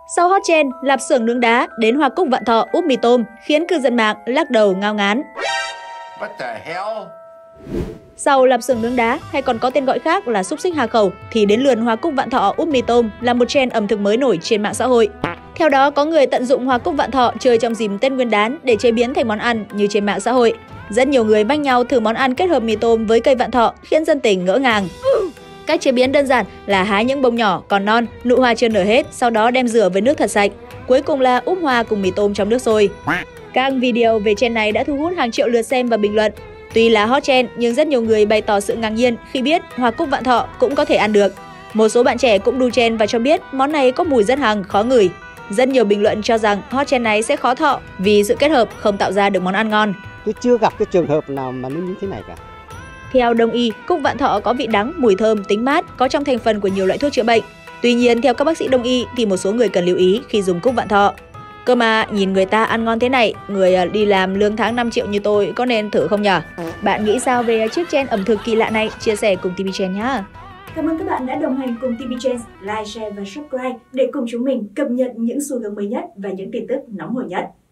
Sau hot trend lạp xưởng nướng đá đến hoa cúc Vạn Thọ úp mì tôm khiến cư dân mạng lắc đầu ngao ngán. What the hell? Sau lạp xưởng nướng đá hay còn có tên gọi khác là xúc xích Hà Khẩu thì đến lượt hoa cúc Vạn Thọ úp mì tôm là một trend ẩm thực mới nổi trên mạng xã hội. Theo đó, có người tận dụng hoa cúc Vạn Thọ chơi trong dịp Tết Nguyên đán để chế biến thành món ăn như trên mạng xã hội. Rất nhiều người bách nhau thử món ăn kết hợp mì tôm với cây Vạn Thọ khiến dân tình ngỡ ngàng. Cách chế biến đơn giản là hái những bông nhỏ còn non, nụ hoa chưa nở hết, sau đó đem rửa với nước thật sạch. Cuối cùng là úp hoa cùng mì tôm trong nước sôi. Các video về trend này đã thu hút hàng triệu lượt xem và bình luận. Tuy là hot trend nhưng rất nhiều người bày tỏ sự ngạc nhiên khi biết hoa cúc Vạn Thọ cũng có thể ăn được. Một số bạn trẻ cũng đu trend và cho biết món này có mùi rất hăng, khó ngửi. Rất nhiều bình luận cho rằng hot trend này sẽ khó thọ vì sự kết hợp không tạo ra được món ăn ngon. Tôi chưa gặp cái trường hợp nào mà nó như thế này cả. Theo Đông y, cúc Vạn Thọ có vị đắng, mùi thơm, tính mát, có trong thành phần của nhiều loại thuốc chữa bệnh. Tuy nhiên, theo các bác sĩ Đông y thì một số người cần lưu ý khi dùng cúc Vạn Thọ. Cơ mà nhìn người ta ăn ngon thế này, người đi làm lương tháng 5 triệu như tôi có nên thử không nhở? Bạn nghĩ sao về chiếc trend ẩm thực kỳ lạ này? Chia sẻ cùng TV Trend nhé! Cảm ơn các bạn đã đồng hành cùng TV Trend, like, share và subscribe để cùng chúng mình cập nhật những xu hướng mới nhất và những tin tức nóng hổi nhất.